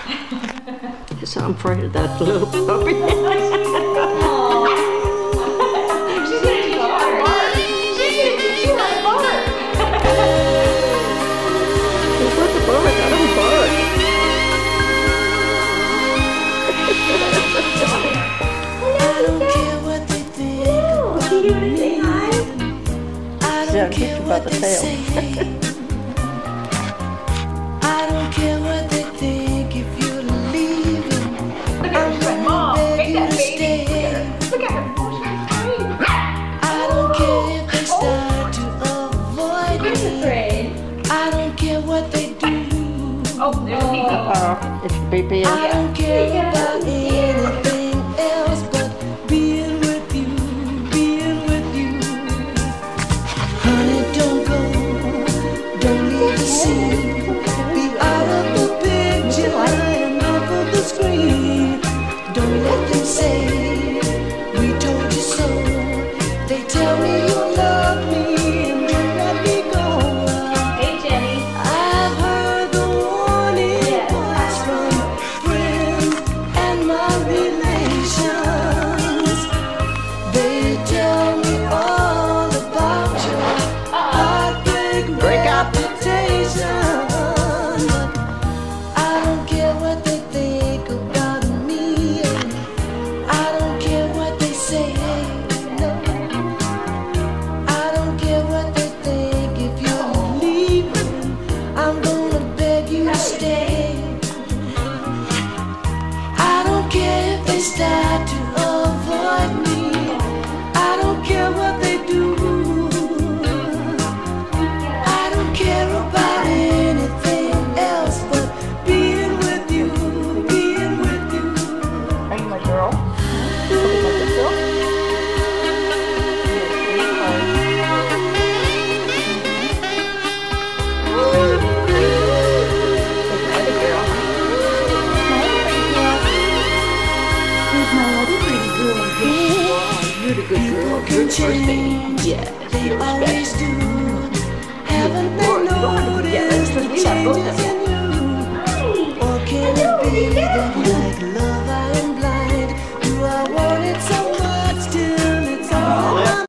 So I'm afraid of that little puppy. She's gonna teach you how to bark. She's gonna teach you how to bark. What the bark? I don't bark. I don't care what they think about Do you want to say hi? I don't care what the they tail. say. I don't care what they think if you're leaving. Look at her, Mom. Make that baby. Look at her. I don't care if they start to avoid Who's me. afraid? I don't care what they do. Oh, there's a baby. It's BB. I don't care about anything else but being with you, being with you. Honey, don't go, don't leave the scene. Be out of the picture and off of the screen. Don't let them say we told you so. They tell me you love me and won't let me go. Hey, Jenny. I've heard the warning voice from friends and my relations. They tell me all about your heartbreak reputation. But I don't care what they think about me. I don't care what they say. No, I don't care what they think if you're leaving. I'm gonna beg you to stay. I don't care if they start to avoid me. I don't care what they do. I don't care about anything else but being with you, being with you. Are you my girl? Look at this girl. You're the good girl. You're the first baby. Yes, They you're always special. do. Haven't they You don't have to be jealous because we love both of you.